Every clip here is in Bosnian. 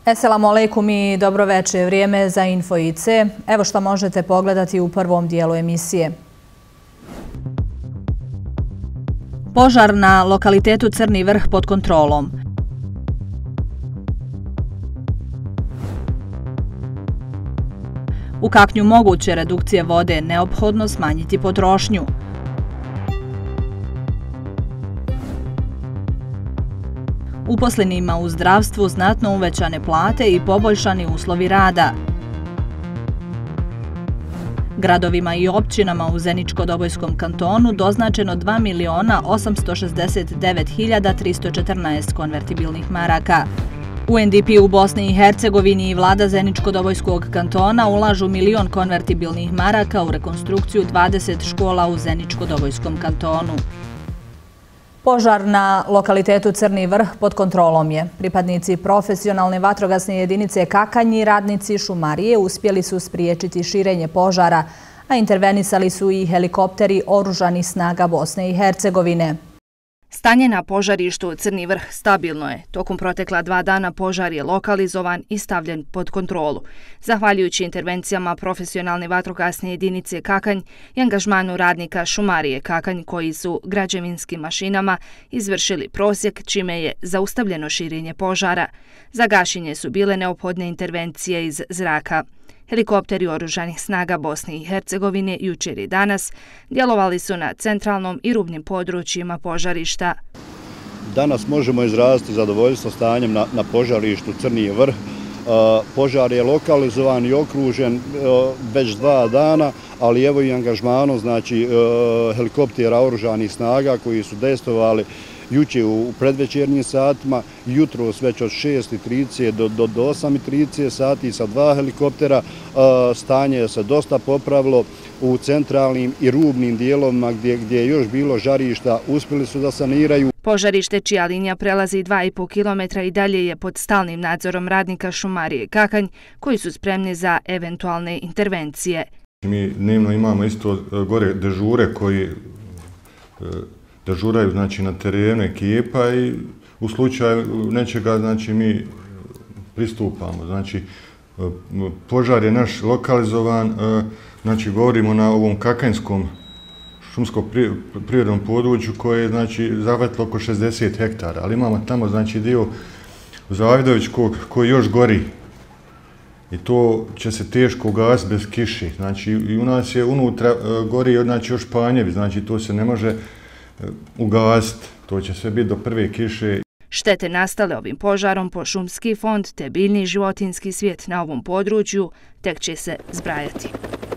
Esselamu alejkum i dobroveče. Vrijeme za Info IC. Evo što možete pogledati u prvom dijelu emisije. Požar na lokalitetu Crni vrh pod kontrolom. U Kaknju moguće redukcije vode neophodno smanjiti potrošnju. Uposlenima u zdravstvu znatno uvećane plate i poboljšani uslovi rada. Gradovima i općinama u Zeničko-Dobojskom kantonu doznačeno 2.869.314 konvertibilnih maraka. UNDP u Bosni i Hercegovini i vlada Zeničko-Dobojskog kantona ulažu 1.000.000 konvertibilnih maraka u rekonstrukciju 20 škola u Zeničko-Dobojskom kantonu. Požar na lokalitetu Crni vrh pod kontrolom je. Pripadnici profesionalne vatrogasne jedinice Kakanj i radnici šumarije uspjeli su spriječiti širenje požara, a intervenisali su i helikopteri oružanih snaga Bosne i Hercegovine. Stanje na požarištu Crni vrh stabilno je. Tokom protekla 2 dana požar je lokalizovan i stavljen pod kontrolu. Zahvaljujući intervencijama profesionalne vatrogasne jedinice Kakanj i angažmanu radnika šumarije Kakanj koji su građevinskim mašinama izvršili prosjek čime je zaustavljeno širenje požara. Za gašenje su bile neophodne intervencije iz zraka. Helikopteri oružanih snaga Bosne i Hercegovine jučer i danas djelovali su na centralnom i rubnim područjima požarišta. Danas možemo izraziti zadovoljstvo stanjem na požarištu Crni vrh. Požar je lokalizovan i okružen već 2 dana, ali evo i angažmanom helikoptera oružanih snaga koji su dejstvovali juče u predvečernjim satima, jutros već od 6:30 do 8:30 sati sa 2 helikoptera. Stanje se dosta popravilo u centralnim i rubnim dijelovima gdje je još bilo žarišta, uspjeli su da saniraju. Požarište čija linija prelazi 2,5 km i dalje je pod stalnim nadzorom radnika šumarije Kakanj koji su spremni za eventualne intervencije. Mi dnevno imamo isto gore dežure koji dežuraju na terenu ekipa i u slučaju nečega mi pristupamo. Požar je naš lokalizovan, govorimo na ovom kakanjskom šumsko-prirodnom području koje je zahvatilo oko 60 hektara, ali imamo tamo dio Zavidovićkog koji još gori i to će se teško ugasiti bez kiši. I u nas je unutra gori još panjevi, to se ne može ugasiti, to će sve biti do prve kiše. Štete nastale ovim požarom po šumski fond te biljni i životinjski svijet na ovom području tek će se zbrajati.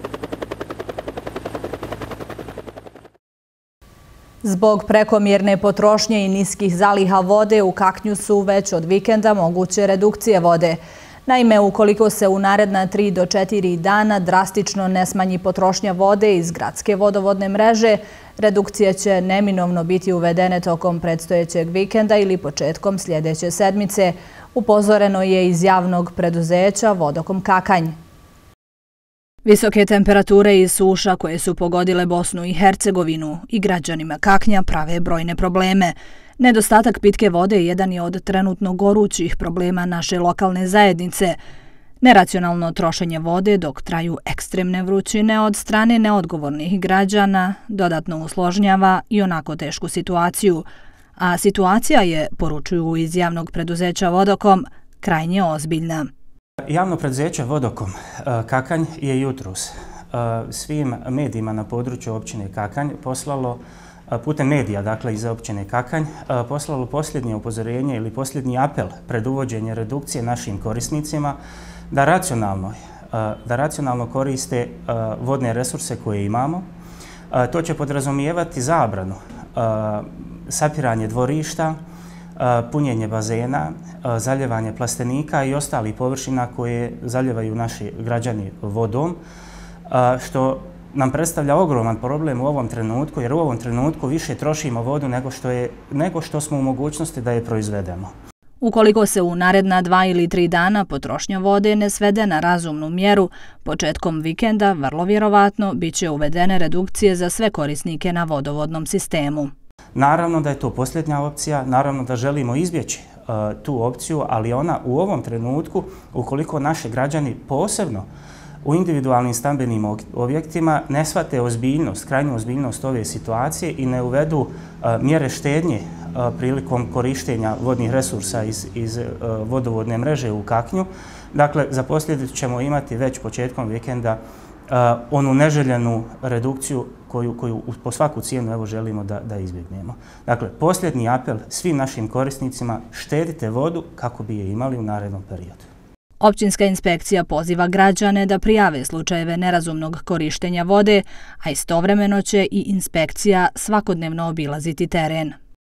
Zbog prekomjerne potrošnje i niskih zaliha vode u Kaknju su već od vikenda moguće redukcije vode. Naime, ukoliko se u naredna 3 do 4 dana drastično ne smanji potrošnja vode iz gradske vodovodne mreže, redukcije će neminovno biti uvedene tokom predstojećeg vikenda ili početkom sljedeće sedmice, upozoreno je iz javnog preduzeća Vodokom Kakanj. Visoke temperature i suša koje su pogodile Bosnu i Hercegovinu i građanima Kaknja prave brojne probleme. Nedostatak pitke vode jedan je od trenutno gorućih problema naše lokalne zajednice. Neracionalno trošenje vode dok traju ekstremne vrućine od strane neodgovornih građana dodatno usložnjava i onako tešku situaciju. A situacija je, poručuju iz javnog preduzeća Vodokom, krajnje ozbiljna. Javno preduzeće Vodokom Kakanj je jutros svim medijima na području općine Kakanj poslalo putem medija, dakle iz općine Kakanj, poslalo posljednje upozorenje ili posljednji apel pred uvođenje redukcije našim korisnicima da racionalno koriste vodne resurse koje imamo. To će podrazumijevati zabranu sapiranje dvorišta, punjenje bazena, zaljevanje plastenika i ostalih površina koje zaljevaju naši građani vodom, što nam predstavlja ogroman problem u ovom trenutku, jer u ovom trenutku više trošimo vodu nego što smo u mogućnosti da je proizvedemo. Ukoliko se u naredna 2 ili 3 dana potrošnja vode ne svede na razumnu mjeru, početkom vikenda vrlo vjerovatno bit će uvedene redukcije za sve korisnike na vodovodnom sistemu. Naravno da je to posljednja opcija, naravno da želimo izbjeći tu opciju, ali ona u ovom trenutku, ukoliko naši građani posebno u individualnim stambenim objektima ne shvate ozbiljnost, krajnju ozbiljnost ove situacije i ne uvedu mjere štednje prilikom korištenja vodnih resursa iz vodovodne mreže u Kaknju. Dakle, za posljedicu ćemo imati već početkom vikenda onu neželjenu redukciju koju po svaku cijenu želimo da izbjegnemo. Dakle, posljednji apel svim našim korisnicima, štedite vodu kako bi je imali u narednom periodu. Općinska inspekcija poziva građane da prijave slučajeve nerazumnog korištenja vode, a istovremeno će i inspekcija svakodnevno obilaziti teren.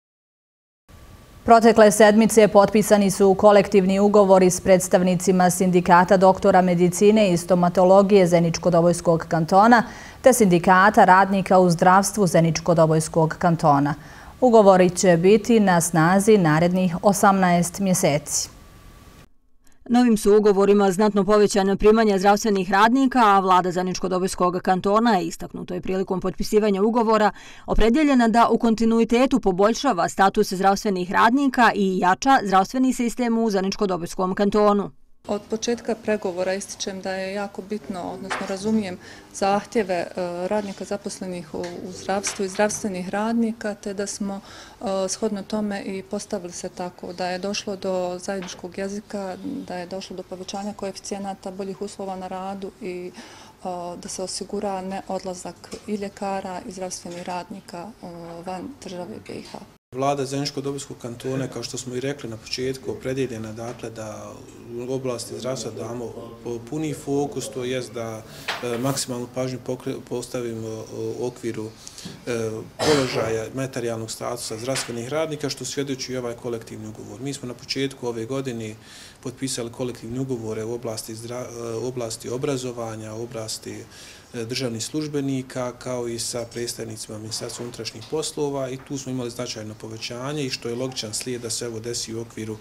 Protekle sedmice potpisani su kolektivni ugovori s predstavnicima Sindikata doktora medicine i stomatologije Zeničko-Dobojskog kantona te Sindikata radnika u zdravstvu Zeničko-Dobojskog kantona. Ugovori će biti na snazi narednih 18 mjeseci. Novim su ugovorima znatno povećana primanja zdravstvenih radnika, a vlada Zeničko-Dobojskog kantona je istaknuto prilikom potpisivanja ugovora opredjeljena da u kontinuitetu poboljšava status zdravstvenih radnika i jača zdravstveni sistem u Zeničko-Dobojskom kantonu. Od početka pregovora ističem da je jako bitno, odnosno razumijem zahtjeve radnika zaposlenih u zdravstvu i zdravstvenih radnika, te da smo shodno tome i postavili se tako da je došlo do zajedničkog jezika, da je došlo do povećanja koeficijenata, boljih uslova na radu i da se osigura neodlazak i ljekara i zdravstvenih radnika van države BiH. Vlada Zeničko-Dobojskog kantona, kao što smo i rekli na početku, opredjeljena dakle da u oblasti zdravstva damo puni fokus, to jest da maksimalnu pažnju postavimo u okviru položaja materijalnog statusa zdravstvenih radnika, što svjedoči i ovaj kolektivni ugovor. Mi smo na početku ove godine potpisali kolektivne ugovore u oblasti obrazovanja, u oblasti državnih službenika, kao i sa predstavnicima Ministarstva unutrašnjih poslova, i tu smo imali značajno povećanje i što je logičan slijed da se ovo desi u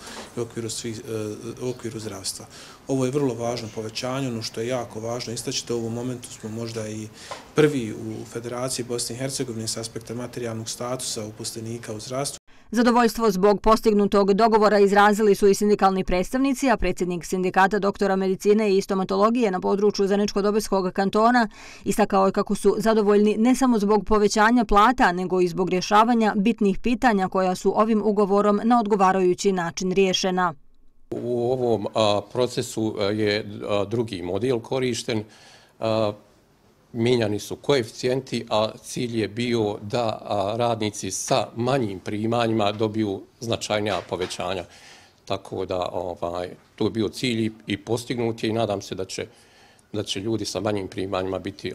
okviru zdravstva. Ovo je vrlo važno povećanje, ono što je jako važno istaći, da u ovom momentu smo možda i prvi u Federaciji Bosne i Hercegovine s aspekta materijalnog statusa uposlenika u zdravstvu. Zadovoljstvo zbog postignutog dogovora izrazili su i sindikalni predstavnici, a predsjednik Sindikata doktora medicine i stomatologije na području Zeničko-Dobojskog kantona istakao je kako su zadovoljni ne samo zbog povećanja plata, nego i zbog rješavanja bitnih pitanja koja su ovim ugovorom na odgovarajući način riješena. U ovom procesu je drugi model korišten. Mijenjani su koeficijenti, a cilj je bio da radnici sa manjim primanjima dobiju značajnija povećanja. Tako da to je bio cilj i postignut je i nadam se da će ljudi sa manjim primanjima biti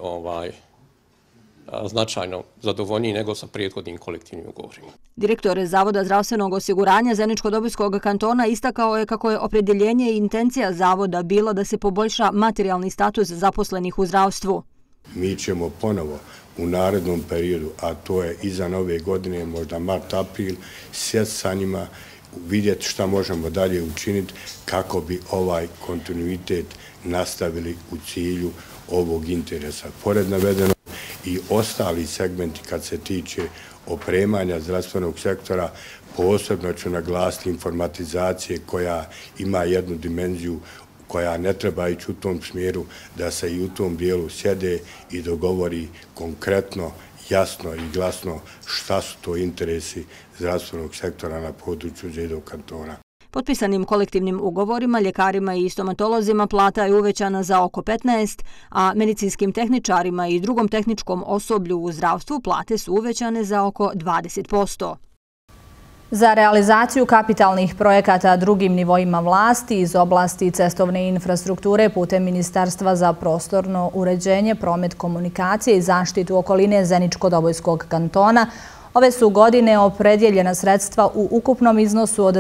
značajno zadovoljniji nego sa prethodnim kolektivnim ugovorima. Direktor Zavoda zdravstvenog osiguranja Zeničko-Dobojskog kantona istakao je kako je opredjeljenje i intencija zavoda bilo da se poboljša materijalni status zaposlenih u zdravstvu. Mi ćemo ponovo u narednom periodu, a to je iza nove godine, možda mart, april, sjest sa njima, vidjeti šta možemo dalje učiniti kako bi ovaj kontinuitet nastavili u cilju ovog interesa. Pored navedeno i ostali segmenti kad se tiče opremanja zdravstvenog sektora, posebno ću naglasiti informatizacije koja ima jednu dimenziju koja ne treba ići u tom smjeru, da se i u tom dijelu sjede i dogovori konkretno, jasno i glasno šta su to interesi zdravstvenog sektora na području Zeničkog kantona. Potpisanim kolektivnim ugovorima ljekarima i stomatolozima plata je uvećana za oko 15%, a medicinskim tehničarima i drugom tehničkom osoblju u zdravstvu plate su uvećane za oko 20%. Za realizaciju kapitalnih projekata drugim nivoima vlasti iz oblasti cestovne infrastrukture putem Ministarstva za prostorno uređenje, promet, komunikacije i zaštitu okoline Zeničko-Dobojskog kantona ove su godine opredjeljena sredstva u ukupnom iznosu od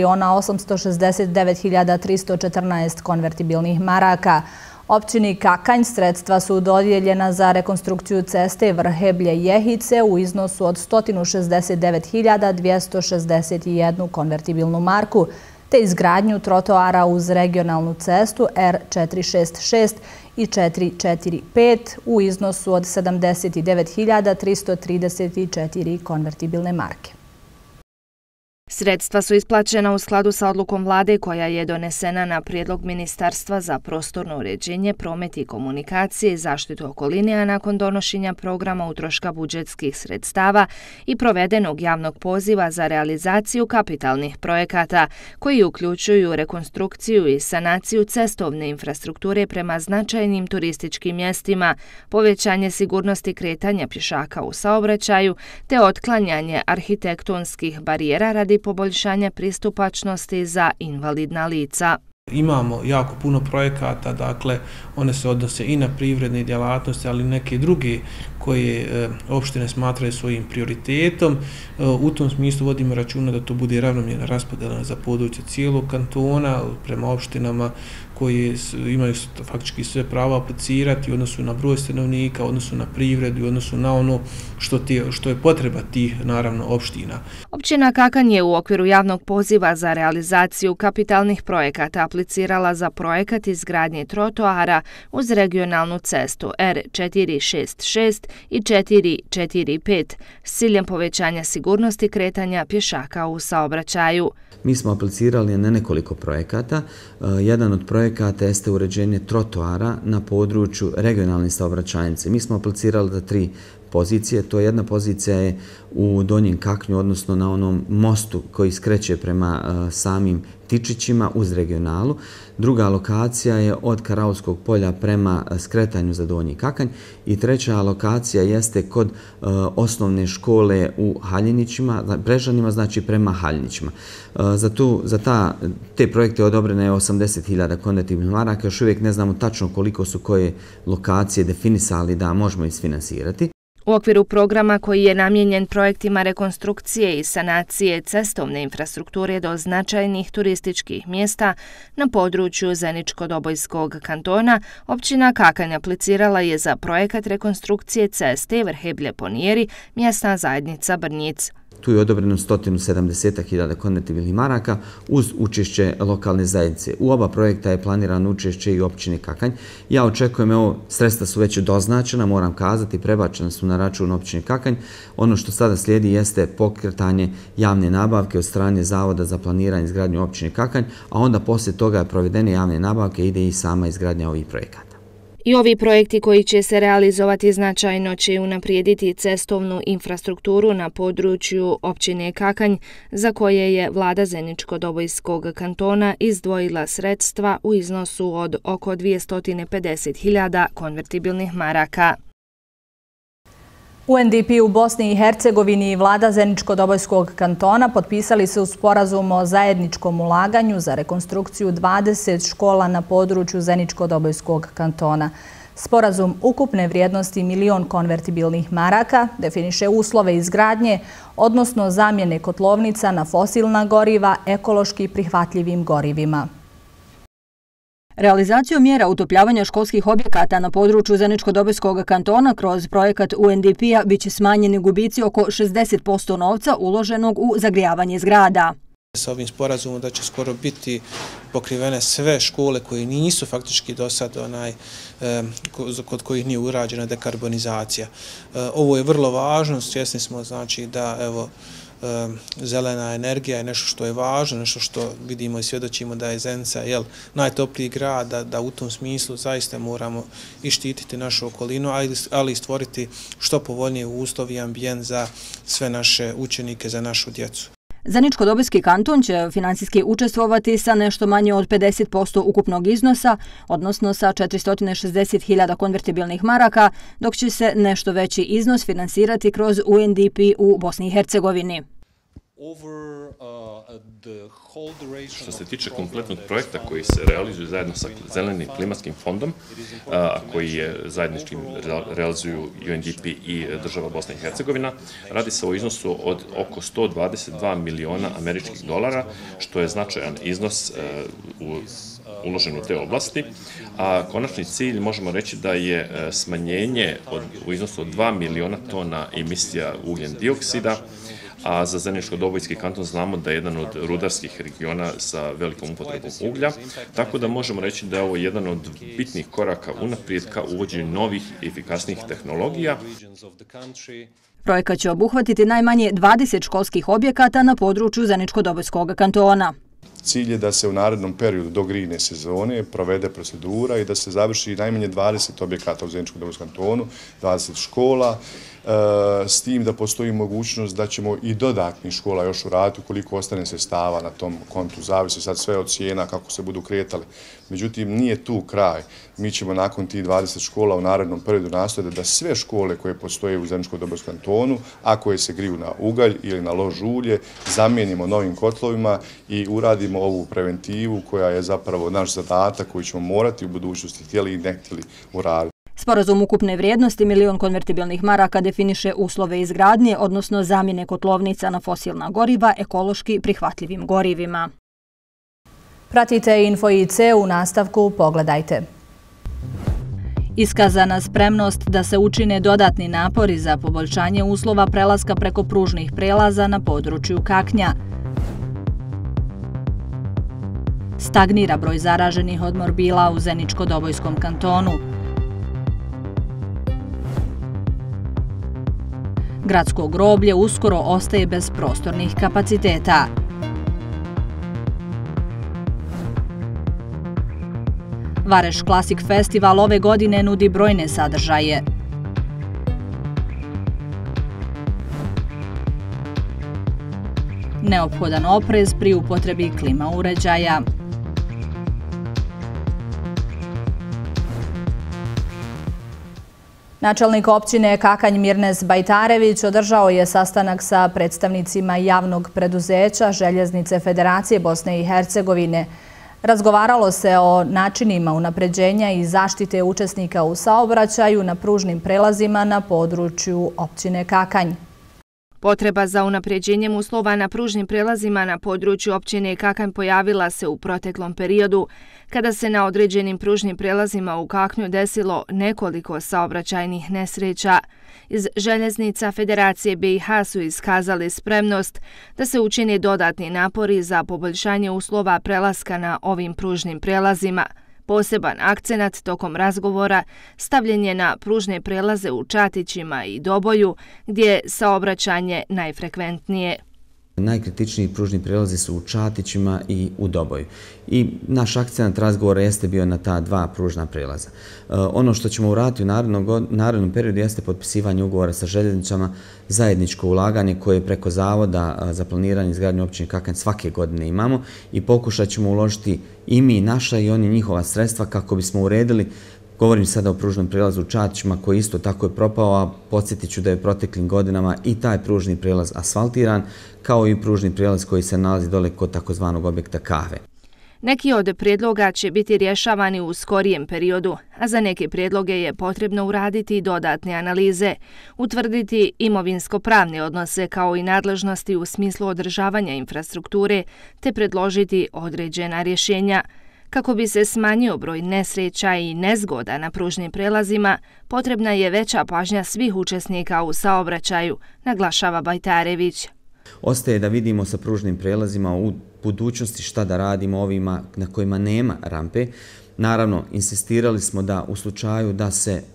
2.869.314 konvertibilnih maraka. Općini Kakanj sredstva su dodijeljena za rekonstrukciju ceste Vrheblje-Jehice u iznosu od 169.261 konvertibilnu marku, te izgradnju trotoara uz regionalnu cestu R466 i 445 u iznosu od 79.334 konvertibilne marke. Sredstva su isplaćena u skladu sa odlukom vlade koja je donesena na prijedlog Ministarstva za prostorno uređenje, promet i komunikacije i zaštitu okoline, a nakon donošenja programa utroška budžetskih sredstava i provedenog javnog poziva za realizaciju kapitalnih projekata koji uključuju rekonstrukciju i sanaciju cestovne infrastrukture prema značajnim turističkim mjestima, povećanje sigurnosti kretanja pješaka u saobraćaju te otklanjanje arhitektonskih barijera radi poboljšanja pristupačnosti za invalidna lica. Imamo jako puno projekata, dakle, one se odnose i na privredne djelatnosti, ali i neke druge koje opštine smatraju svojim prioritetom. U tom smislu vodimo računa da to bude ravnomjerno raspodeljeno za područje cijelog kantona prema opštinama koje imaju faktički sve prava aplicirati u odnosu na broj stanovnika, u odnosu na privredu i u odnosu na ono što je potreba tih, naravno, opština. Općina Kakanj je u okviru javnog poziva za realizaciju kapitalnih projekata aplicirala za projekat izgradnje trotoara uz regionalnu cestu R466 i 445 s ciljem povećanja sigurnosti kretanja pješaka u saobraćaju. Mi smo aplicirali na nekoliko projekata. Jedan od projekata jeste uređenje trotoara na području regionalne saobraćajnice. Mi smo aplicirali za 3 pozicije. To jedna pozicija je u Donjem Kaknju, odnosno na onom mostu koji skreće prema samim Tičićima uz regionalu. Druga lokacija je od Karaovskog polja prema skretanju za Donji Kakanj i treća lokacija jeste kod osnovne škole u Haljinićima, Brežanima, znači prema Haljinićima. Za te projekte odobrene je 80.000 konvertibilnih maraka. Još uvijek ne znamo tačno koliko su koje lokacije definisali da možemo isfinansirati. U okviru programa koji je namijenjen projektima rekonstrukcije i sanacije cestovne infrastrukture do značajnih turističkih mjesta na području Zeničko-Dobojskog kantona, općina Kakanj aplicirala je za projekat rekonstrukcije ceste Vrheblje-Ponijeri, mjesna zajednica Brnjic. Tu je odobreno 170.000 konvertibilnih maraka uz učešće lokalne zajednice. U oba projekta je planirano učešće i općine Kakanj. Ja očekujem, sredstva su već doznačena, moram kazati, prebačena su na račun općine Kakanj. Ono što sada slijedi jeste pokretanje javne nabavke od strane Zavoda za planiranje izgradnju općine Kakanj, a onda poslije toga provedene javne nabavke ide i sama izgradnja ovih projekata. I ovi projekti koji će se realizovati značajno će unaprijediti cestovnu infrastrukturu na području općine Kakanj, za koje je vlada Zeničko-Dobojskog kantona izdvojila sredstva u iznosu od oko 250.000 konvertibilnih maraka. UNDP u Bosni i Hercegovini i vlada Zeničko-Dobojskog kantona potpisali su sporazum o zajedničkom ulaganju za rekonstrukciju 20 škola na području Zeničko-Dobojskog kantona. Sporazum ukupne vrijednosti 1.000.000 konvertibilnih maraka definiše uslove izgradnje, odnosno zamjene kotlovnica na fosilna goriva ekološki prihvatljivim gorivima. Realizacijom mjera utopljavanja školskih objekata na području Zeničko-Dobojskog kantona kroz projekat UNDP-a biće smanjeni gubici oko 60% novca uloženog u zagrijavanje zgrada. Sa ovim sporazumom da će skoro biti pokrivene sve škole koje nisu faktički do sad kod kojih nije urađena dekarbonizacija. Ovo je vrlo važno, svjesni smo znači da zelena energija je nešto što je važno, nešto što vidimo i svjedočimo da je Zenica najtopliji grad, da u tom smislu zaista moramo i štititi našu okolinu, ali i stvoriti što povoljnije uslovi i ambijent za sve naše učenike, za našu djecu. Zeničko-Dobojski kanton će financijski učestvovati sa nešto manje od 50% ukupnog iznosa, odnosno sa 460.000 konvertibilnih maraka, dok će se nešto veći iznos finansirati kroz UNDP u Bosni i Hercegovini. Što se tiče kompletnog projekta koji se realizuje zajedno sa Zelenim klimatskim fondom, koji je zajednički realizuju UNDP i država Bosna i Hercegovina, radi se o iznosu od oko 122 miliona američkih dolara, što je značajan iznos uložen u te oblasti, a konačni cilj možemo reći da je smanjenje u iznosu od 2 miliona tona emisija ugljen dioksida, a za Zeničko-Dobojski kanton znamo da je jedan od rudarskih regiona sa velikom upotrebom uglja, tako da možemo reći da je ovo jedan od bitnih koraka unaprijed ka uvođenju novih i efikasnijih tehnologija. Projekat će obuhvatiti najmanje 20 školskih objekata na području Zeničko-Dobojskog kantona. Cilj je da se u narednom periodu do grijne sezone provede procedura i da se završi najmanje 20 objekata u Zeničko-Dobojskom kantonu, 20 škola, s tim da postoji mogućnost da ćemo i dodatnih škola još uraditi ukoliko ostane sredstava na tom kontu. Zavisi sad sve od cijena kako se budu kretali. Međutim, nije tu kraj. Mi ćemo nakon tih 20 škola u narednom periodu nastojati da sve škole koje postoje u Zeničko-Dobojskom kantonu, a koje se griju na ugalj ili na lož ulje, zamijenimo novim kotlovima i uradimo ovu preventivu koja je zapravo naš zadatak koji ćemo morati u budućnosti htjeli i ne htjeli uraditi. Sporazum ukupne vrijednosti milion konvertibilnih maraka definiše uslove izgradnje, odnosno zamjene kotlovnica na fosilna goriva ekološki prihvatljivim gorivima. Pratite Info IC u nastavku, pogledajte. Iskazana spremnost da se učine dodatni napori za poboljšanje uslova prelaska preko pružnih prelaza na području Kaknja. Stagnira broj zaraženih od morbila u Zeničko-Dobojskom kantonu. Gradsko groblje uskoro ostaje bez prostornih kapaciteta. Vareš Classic Festival ove godine nudi brojne sadržaje. Neophodan oprez pri upotrebi klima uređaja. Načelnik općine Kakanj Mirnes Bajtarević održao je sastanak sa predstavnicima javnog preduzeća Željeznice Federacije Bosne i Hercegovine. Razgovaralo se o načinima unapređenja i zaštite učesnika u saobraćaju na pružnim prelazima na području općine Kakanj. Potreba za unapređenjem uslova na pružnim prelazima na području općine Kakanj pojavila se u proteklom periodu, kada se na određenim pružnim prelazima u Kaknju desilo nekoliko saobraćajnih nesreća. Iz Željeznica Federacije BiH su iskazali spremnost da se učine dodatni napori za poboljšanje uslova prelaska na ovim pružnim prelazima. Poseban akcenat tokom razgovora stavljen je na pružne prelaze u Čatićima i Doboju, gdje je saobraćanje najfrekventnije. Najkritičniji pružni prelazi su u Čatićima i u Doboju. I naš akcent razgovora jeste bio na ta dva pružna prelaza. Ono što ćemo uraditi u narednom periodu jeste potpisivanje ugovora sa željeznicama, zajedničko ulaganje koje preko Zavoda za planiranje i izgradnju općine Kakanj svake godine imamo i pokušat ćemo uložiti i mi naša i oni njihova sredstva kako bismo uredili. Govorim sada o pružnom prelazu u Čatićima koji isto tako je propao, a podsjetit ću da je proteklim godinama i taj pružni prelaz asfaltiran, kao i pružni prelaz koji se nalazi dole kod takozvanog objekta Kahve. Neki od prijedloga će biti rješavani u skorijem periodu, a za neke prijedloge je potrebno uraditi dodatne analize, utvrditi imovinsko-pravne odnose kao i nadležnosti u smislu održavanja infrastrukture, te predložiti određena rješenja. Kako bi se smanjio broj nesreća i nezgoda na pružnim prelazima, potrebna je veća pažnja svih učesnika u saobraćaju, naglašava Bajtarević. Ostaje da vidimo sa pružnim prelazima u budućnosti šta da radimo ovima na kojima nema rampe. Naravno, insistirali smo da u slučaju da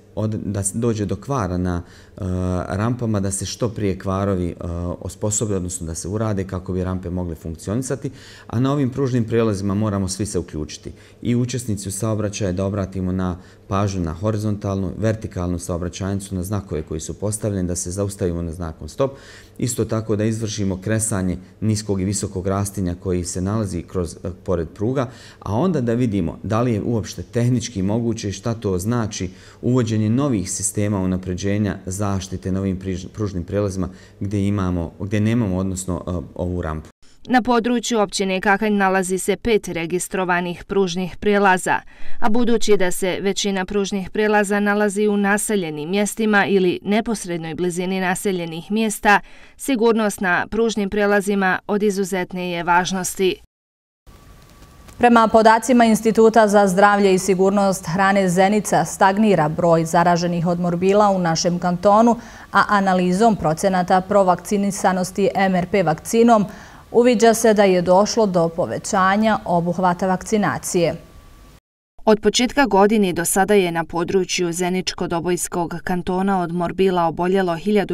dođe do kvara na rampama, da se što prije kvarovi osposobe, odnosno da se urade kako bi rampe mogle funkcionisati, a na ovim pružnim prelazima moramo svi se uključiti. I učesnici u saobraćaju da obratimo na pažnju na horizontalnu, vertikalnu saobraćajnicu, na znakove koji su postavljeni, da se zaustavimo na znakom stop. Isto tako da izvršimo kresanje niskog i visokog rastinja koji se nalazi pored pruga, a onda da vidimo da li je uopšte tehnički moguće i šta to znači uvođenje novih sistema unapređenja zaštite na ovim pružnim prelazima gdje nemamo odnosno ovu rampu. Na području općine Kakanj nalazi se 5 registrovanih pružnih prelaza, a budući da se većina pružnih prelaza nalazi u naseljenim mjestima ili neposrednoj blizini naseljenih mjesta, sigurnost na pružnim prelazima od izuzetne je važnosti. Prema podacima Instituta za zdravlje i sigurnost hrane Zenica stagnira broj zaraženih od morbila u našem kantonu, a analizom procenata provakcinisanosti MRP vakcinom uviđa se da je došlo do povećanja obuhvata vakcinacije. Od početka godine do sada je na području Zeničko-Dobojskog kantona od morbila oboljelo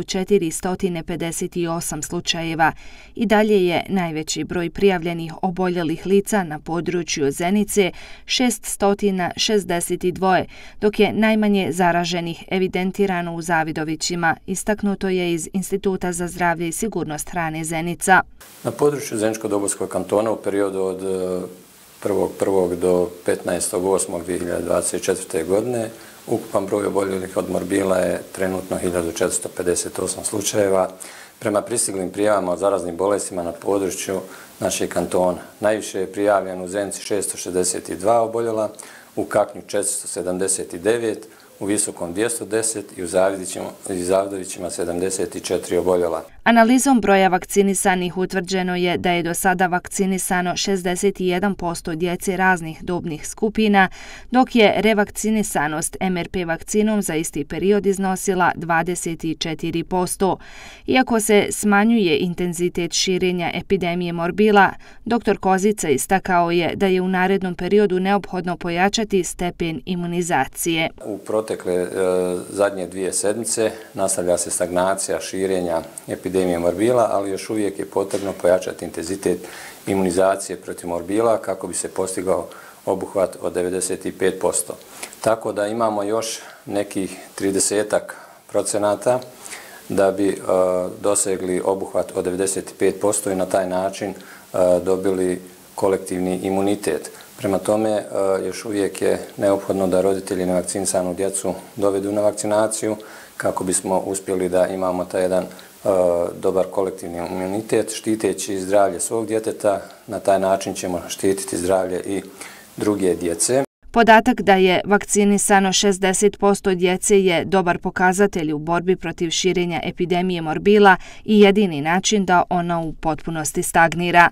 1458 slučajeva i dalje je najveći broj prijavljenih oboljelih lica na području Zenice 662, dok je najmanje zaraženih evidentirano u Zavidovićima, istaknuto je iz Instituta za zdravlje i sigurnost hrane Zenica. Na području Zeničko-Dobojskog kantona u periodu od 1.1. do 15.8.2024. godine ukupan broj oboljelih od morbila je trenutno 1458 slučajeva. Prema pristiglim prijavama o zaraznim bolestima na području našeg kantona najviše je prijavljeno u Zenici 662 oboljela, u Kaknju 479, u Visokom 210 i u Zavidovićima 74 oboljela. Analizom broja vakcinisanih utvrđeno je da je do sada vakcinisano 61% djece raznih dobnih skupina, dok je revakcinisanost MRP vakcinom za isti period iznosila 24%. Iako se smanjuje intenzitet širenja epidemije morbila, dr. Kozica istakao je da je u narednom periodu neophodno pojačati stepen imunizacije. U protekle zadnje 2 sedmice nastavlja se stagnacija širenja epidemije morbila, ali još uvijek je potrebno pojačati intenzitet imunizacije protiv morbila kako bi se postigao obuhvat od 95%. Tako da imamo još nekih 30% da bi dosegli obuhvat od 95% i na taj način dobili kolektivni imunitet. Prema tome, još uvijek je neophodno da roditelji nevakcinisanu djecu dovedu na vakcinaciju kako bismo uspjeli da imamo taj jedan dobar kolektivni imunitet, štiteći zdravlje svog djeteta. Na taj način ćemo štititi zdravlje i druge djece. Podatak da je vakcinisano 60% djece je dobar pokazatelj u borbi protiv širenja epidemije morbila i jedini način da ona u potpunosti stagnira.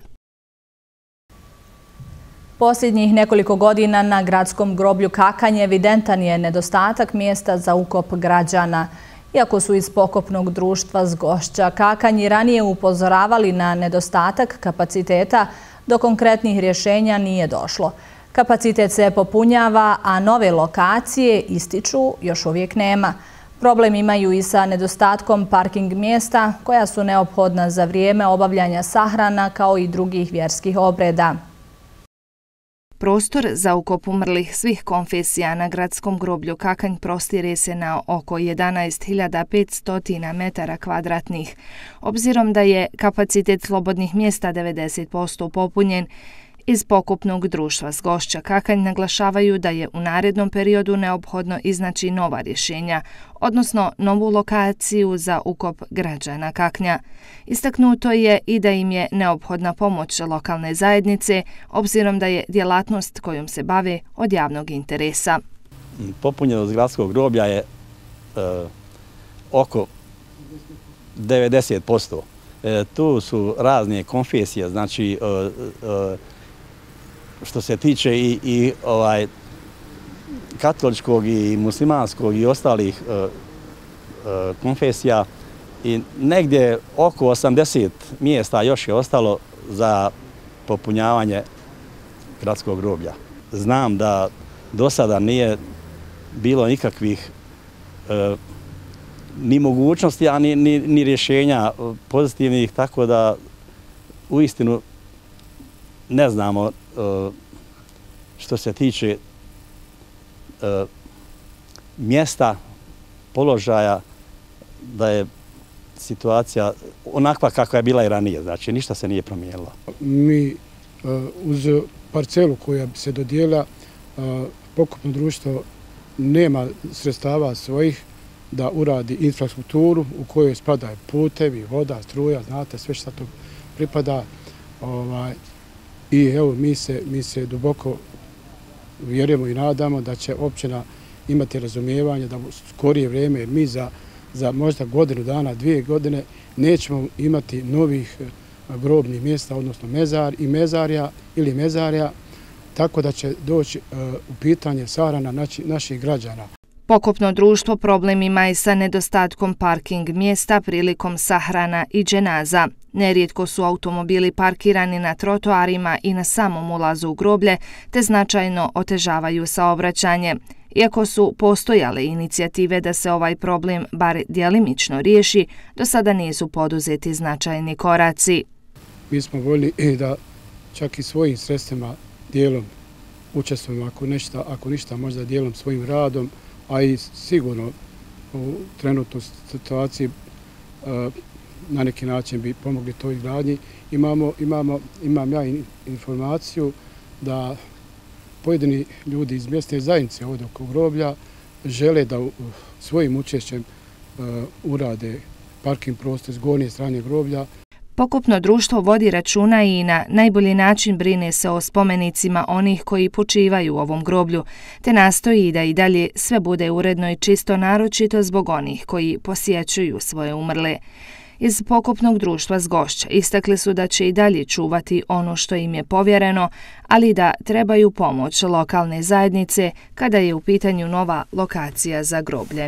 Posljednjih nekoliko godina na gradskom groblju Kakanj evidentan je nedostatak mjesta za ukop građana. Iako su iz pokopnog društva Zgošća Kakanj i ranije upozoravali na nedostatak kapaciteta, do konkretnih rješenja nije došlo. Kapacitet se popunjava, a nove lokacije, ističu, još uvijek nema. Problem imaju i sa nedostatkom parking mjesta koja su neophodna za vrijeme obavljanja sahrana kao i drugih vjerskih obreda. Prostor za ukop umrlih svih konfesija na gradskom groblju Kakanj prostire se na oko 11.500 metara kvadratnih. Obzirom da je kapacitet slobodnih mjesta 90% popunjen, iz pokopnog društva Zgošća Kakanj naglašavaju da je u narednom periodu neophodno iznaći nova rješenja, odnosno novu lokaciju za ukop građana Kaknja. Istaknuto je i da im je neophodna pomoć lokalne zajednice, obzirom da je djelatnost kojom se bave od javnog interesa. Popunjenost gradskog groblja je oko 90%. Tu su razne konfesije, znači što se tiče i katoličkog i muslimanskog i ostalih konfesija, i negdje oko 80 mjesta još je ostalo za popunjavanje gradskog groblja. Znam da do sada nije bilo nikakvih ni mogućnosti, a ni rješenja pozitivnih, tako da uistinu ne znamo što se tiče mjesta, položaja, da je situacija onakva kakva je bila i ranije, znači ništa se nije promijenilo. Mi uz parcelu koja bi se dodijelila, pokopno društvo nema sredstava svojih da uradi infrastrukturu u kojoj spadaju putevi, voda, struja, znate sve što to pripada. I evo, mi se duboko vjerujemo i nadamo da će općina imati razumijevanje da u skorije vrijeme, jer mi za možda godinu dana, 2 godine nećemo imati novih grobnih mjesta, odnosno mezarja, tako da će doći u pitanje sahrana naših građana. Pokopno društvo problem ima i sa nedostatkom parking mjesta prilikom sahrana i dženaza. Nerijetko su automobili parkirani na trotoarima i na samom ulazu u groblje, te značajno otežavaju saobraćanje. Iako su postojale inicijative da se ovaj problem bar djelimično riješi, do sada nisu poduzeti značajni koraci. Mi smo voljni da čak i svojim sredstvima dijelom učestvujemo, ako ništa možda dijelom svojim radom, a i sigurno u trenutnoj situaciji na neki način bi pomogli toj gradnji. Imam ja informaciju da pojedini ljudi iz mjesne zajednice ovdje oko groblja žele da svojim učešćem urade parking prostor s gornje strane groblja. Pokopno društvo vodi računa i na najbolji način brine se o spomenicima onih koji počivaju u ovom groblju, te nastoji da i dalje sve bude uredno i čisto, naročito zbog onih koji posjećuju svoje umrle. Iz Pokopnog društva Zgošća istakli su da će i dalje čuvati ono što im je povjereno, ali da trebaju pomoć lokalne zajednice kada je u pitanju nova lokacija za groblje.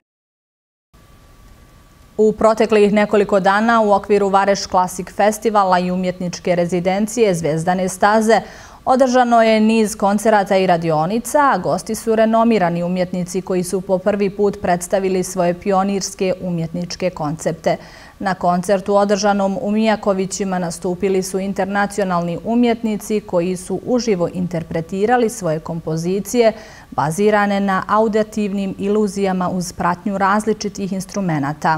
U proteklih nekoliko dana u okviru Vareš Classic Festivala i umjetničke rezidencije Zvijezdane staze održano je niz koncerata i radionica, a gosti su renomirani umjetnici koji su po prvi put predstavili svoje pionirske umjetničke koncepte. Na koncertu održanom u Mijakovićima nastupili su internacionalni umjetnici koji su uživo interpretirali svoje kompozicije bazirane na auditivnim iluzijama uz pratnju različitih instrumenata.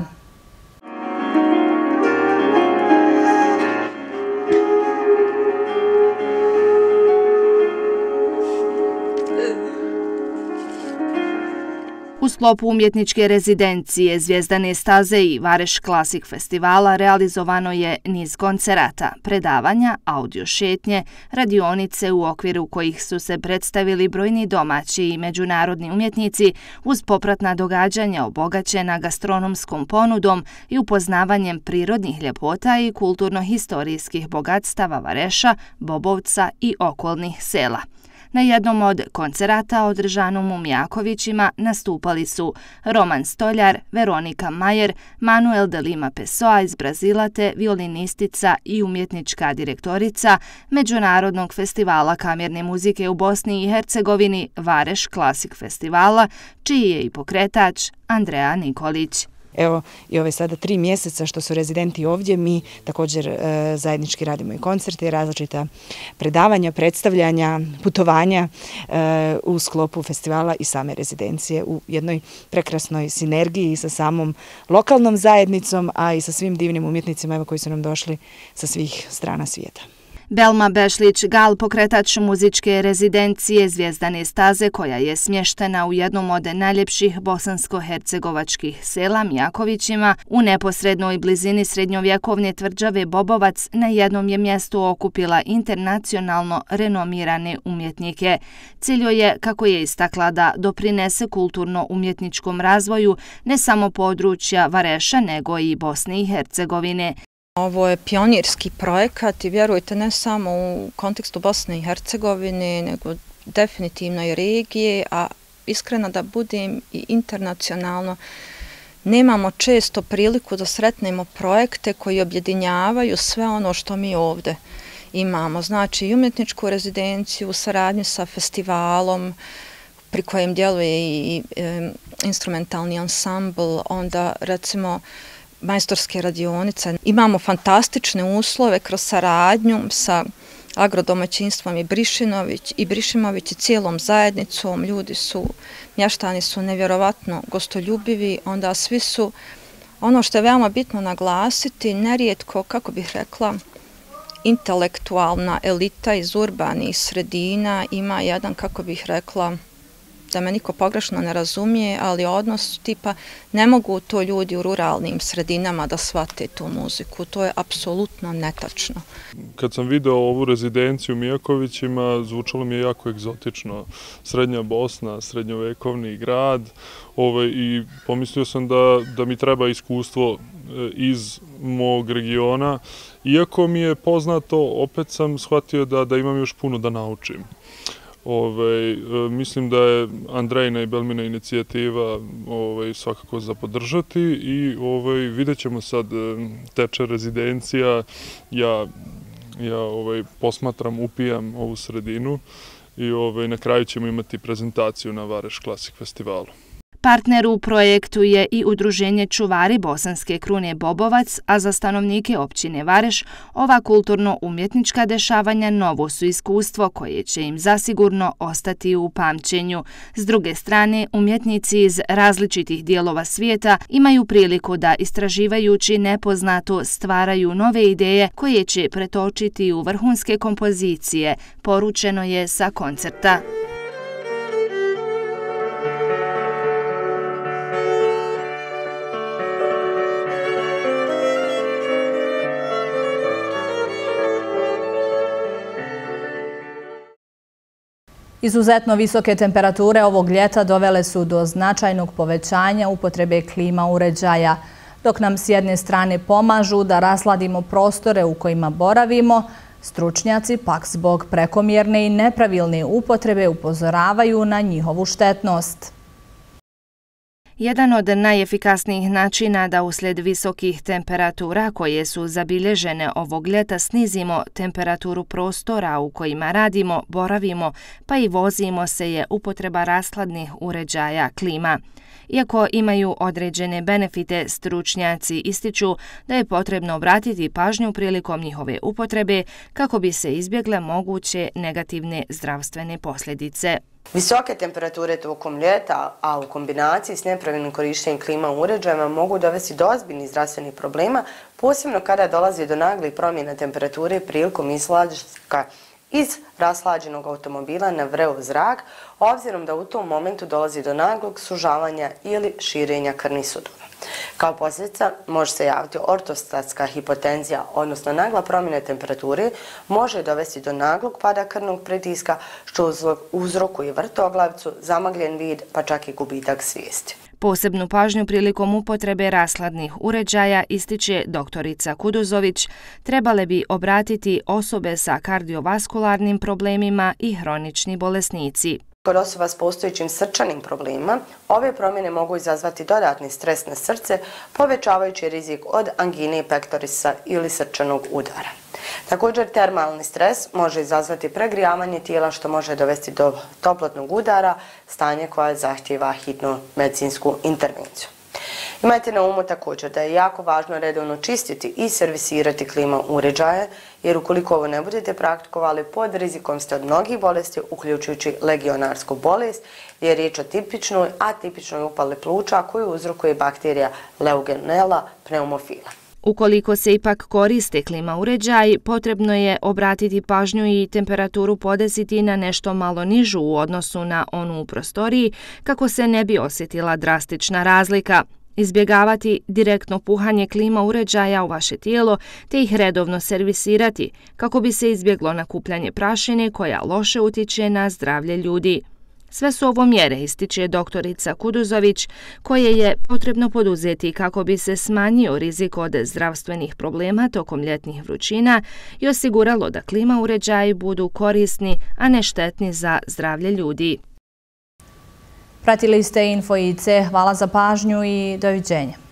U sklopu umjetničke rezidencije Zvijezdane staze i Vareš Classic Festivala realizovano je niz koncerata, predavanja, audio šetnje, radionice u okviru kojih su se predstavili brojni domaći i međunarodni umjetnici uz popratna događanja obogaćena gastronomskom ponudom i upoznavanjem prirodnih ljepota i kulturno-historijskih bogatstava Vareša, Bobovca i okolnih sela. Na jednom od koncerata održanom u Mijakovićima nastupali su Roman Stoljar, Veronika Majer, Manuel de Lima Pessoa iz Brazila te violinistica i umjetnička direktorica Međunarodnog festivala kamerne muzike u Bosni i Hercegovini Vareš Classic Festivala, čiji je i pokretač Andreja Nikolić. Evo i ove sada 3 mjeseca što su rezidenti ovdje, mi također zajednički radimo i koncerte, različita predavanja, predstavljanja, putovanja u sklopu festivala i same rezidencije u jednoj prekrasnoj sinergiji sa samom lokalnom zajednicom, a i sa svim divnim umjetnicima koji su nam došli sa svih strana svijeta. Belma Bešlić-Gal, pokretač muzičke rezidencije Zvijezdane staze, koja je smještena u jednom od najljepših bosansko-hercegovačkih sela Mijakovićima, u neposrednoj blizini srednjovjekovne tvrđave Bobovac, na jednom je mjestu okupila internacionalno renomirane umjetnike. Cilj je, kako je istakla, da doprinese kulturno-umjetničkom razvoju ne samo područja Vareša, nego i Bosne i Hercegovine. Ovo je pionirski projekat i vjerujte ne samo u kontekstu Bosne i Hercegovine, nego definitivno i regije, a iskreno da budem i internacionalno. Nemamo često priliku da sretnemo projekte koji objedinjavaju sve ono što mi ovdje imamo. Znači i umjetničku rezidenciju u saradnji sa festivalom, pri kojem djeluje i instrumentalni ansambl, onda recimo majstorske radionice. Imamo fantastične uslove kroz saradnju sa agrodomaćinstvom i Brišimović i cijelom zajednicom. Ljudi su, mještani su nevjerovatno gostoljubivi, onda svi su, ono što je veoma bitno naglasiti, nerijetko, kako bih rekla, intelektualna elita iz urbanih sredina ima jedan, kako bih rekla, da me niko pogrešno ne razumije, ali odnos tipa ne mogu to ljudi u ruralnim sredinama da shvate tu muziku. To je apsolutno netačno. Kad sam video ovu rezidenciju u Mijakovićima, zvučalo mi je jako egzotično. Srednja Bosna, srednjovekovni grad i pomislio sam da mi treba iskustvo iz mog regiona. Iako mi je poznato, opet sam shvatio da imam još puno da naučim. Mislim da je Andrejina i Belmina inicijativa svakako za podržati i vidjet ćemo sad, teče rezidencija, ja posmatram, upijam ovu sredinu i na kraju ćemo imati prezentaciju na Vareš Klasik festivalu. Partner u projektu je i Udruženje Čuvari Bosanske krune Bobovac, a za stanovnike općine Vareš ova kulturno-umjetnička dešavanja novo su iskustvo koje će im zasigurno ostati u pamćenju. S druge strane, umjetnici iz različitih dijelova svijeta imaju priliku da istraživajući nepoznato stvaraju nove ideje koje će pretočiti u vrhunske kompozicije, poručeno je sa koncerta. Izuzetno visoke temperature ovog ljeta dovele su do značajnog povećanja upotrebe klima uređaja. Dok nam s jedne strane pomažu da rasladimo prostore u kojima boravimo, stručnjaci pak zbog prekomjerne i nepravilne upotrebe upozoravaju na njihovu štetnost. Jedan od najefikasnijih načina da uslijed visokih temperatura koje su zabilježene ovog ljeta snizimo temperaturu prostora u kojima radimo, boravimo pa i vozimo se je upotreba rashladnih uređaja klima. Iako imaju određene benefite, stručnjaci ističu da je potrebno obratiti pažnju prilikom njihove upotrebe kako bi se izbjegle moguće negativne zdravstvene posljedice. Visoke temperature tokom ljeta, a u kombinaciji s nepravilnim korištenjem klima uređajima mogu dovesti do ozbiljnih zdravstvenih problema, posebno kada dolazi do naglih promjena temperature prilikom izlaska iz rashlađenog automobila na vreo zrak, obzirom da u tom momentu dolazi do naglog sužavanja ili širenja krvnih sudova. Kao posljedica može se javiti ortostatska hipotenzija, odnosno nagla promjena temperature može dovesti do naglog pada krvnog pritiska, što uzrokuje vrtoglavicu, zamagljen vid, pa čak i gubitak svijesti. Posebnu pažnju prilikom upotrebe rashladnih uređaja, ističe doktorica Kuduzović, trebale bi obratiti osobe sa kardiovaskularnim problemima i hronični bolesnici. Kod osoba s postojećim srčanim problemima, ove promjene mogu izazvati dodatni stres na srce, povećavajući rizik od angine pectorisa ili srčanog udara. Također, termalni stres može izazvati pregrijavanje tijela, što može dovesti do toplotnog udara, stanje koje zahtijeva hitnu medicinsku intervenciju. Imajte na umu također da je jako važno redovno čistiti i servisirati klima uređaje, jer ukoliko ovo ne budete praktikovali, pod rizikom ste od mnogih bolesti, uključujući legionarsku bolest, jer je riječ o tipičnoj atipičnoj upali pluća koju uzrokuje bakterija Legionella pneumofila. Ukoliko se ipak koriste klima uređaji, potrebno je obratiti pažnju i temperaturu podesiti na nešto malo nižu u odnosu na onu u prostoriji, kako se ne bi osjetila drastična razlika. Izbjegavati direktno puhanje klima uređaja u vaše tijelo te ih redovno servisirati kako bi se izbjeglo nakupljanje prašine koja loše utiče na zdravlje ljudi. Sve su ovo mjere, ističe doktorica Kuduzović, koje je potrebno poduzeti kako bi se smanjio rizik od zdravstvenih problema tokom ljetnih vrućina i osiguralo da klima uređaji budu korisni, a ne štetni za zdravlje ljudi. Pratili ste Info IC, hvala za pažnju i doviđenja.